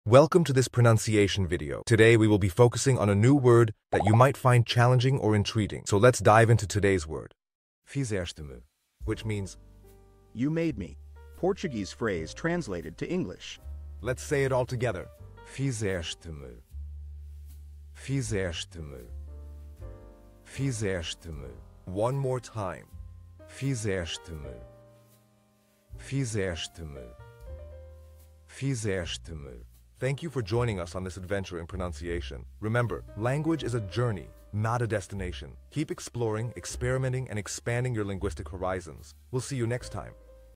Welcome to this pronunciation video. Today we will be focusing on a new word that you might find challenging or intriguing. So let's dive into today's word. Fizeste-me, which means You made me. Portuguese phrase translated to English. let's say it all together. Fizeste-me. Fizeste-me. Fizeste-me. One more time. Fizeste-me. Fizeste-me. Fizeste-me. Thank you for joining us on this adventure in pronunciation. Remember, language is a journey, not a destination. Keep exploring, experimenting, and expanding your linguistic horizons. We'll see you next time.